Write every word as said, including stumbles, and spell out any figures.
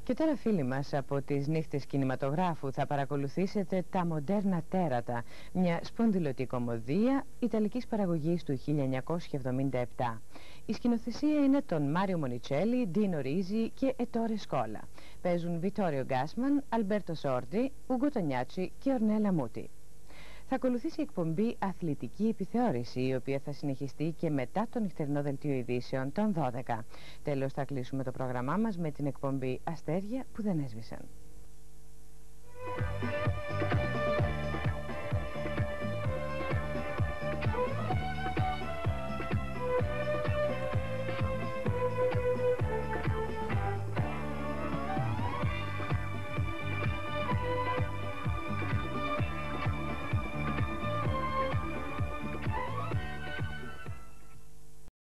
Και τώρα, φίλοι μας, από τις νύχτες κινηματογράφου θα παρακολουθήσετε τα μοντέρνα τέρατα, μια σπονδυλωτή κομμωδία ιταλικής παραγωγής του χίλια εννιακόσια εβδομήντα επτά. Η σκηνοθεσία είναι των Μάριο Μονιτσέλη, Ντίνο Ρίζι και Ετόρε Σκόλα. Παίζουν Βιτόριο Γκάσμαν, Αλμπέρτο Σόρντι, Ούγκο Τονιάτσι και Ορνέλα Μούτι. Θα ακολουθήσει η εκπομπή Αθλητική Επιθεώρηση, η οποία θα συνεχιστεί και μετά το νυχτερινό δελτίο ειδήσεων των δώδεκα. Τέλος, θα κλείσουμε το πρόγραμμά μας με την εκπομπή Αστέρια που δεν έσβησαν.